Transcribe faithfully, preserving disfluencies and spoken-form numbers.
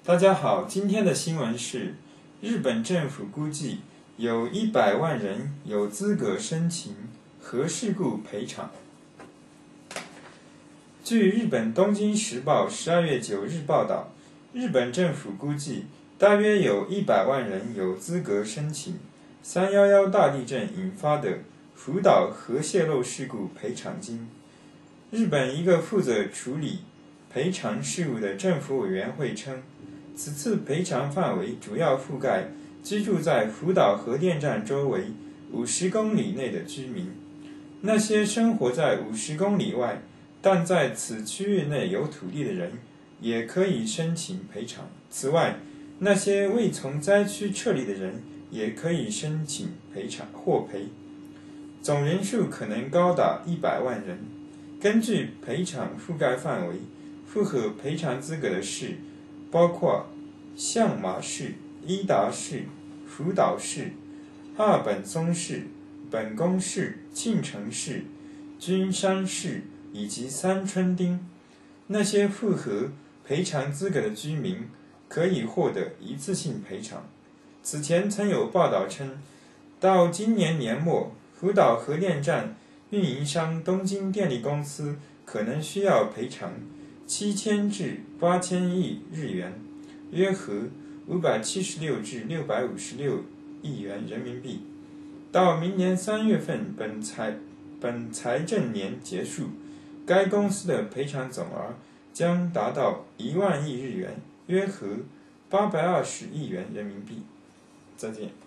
大家好，今天的新闻是，日本政府估计有一百万人有资格申请核事故赔偿。据日本东京时报十二月九日报道，日本政府估计大约有一百万人有资格申请三一一大地震引发的福岛核泄漏事故赔偿金。日本一个负责处理赔偿事务的政府委员会称，此次赔偿范围主要覆盖居住在福岛核电站周围五十公里内的居民。那些生活在五十公里外但在此区域内有土地的人也可以申请赔偿。此外，那些未从灾区撤离的人也可以申请赔偿获赔，总人数可能高达一百万人。根据赔偿覆盖范围，符合赔偿资格的市包括相马市、伊达市、福岛市、二本松市、本宫市、庆城市、君山市以及三春町。那些符合赔偿资格的居民可以获得一次性赔偿。此前曾有报道称，到今年年末，福岛核电站运营商东京电力公司可能需要赔偿七千至八千亿日元，约合五百七十六至六百五十六亿元人民币。到明年三月份本财本财政年结束，该公司的赔偿总额将达到一万亿日元，约合八百二十亿元人民币。再见。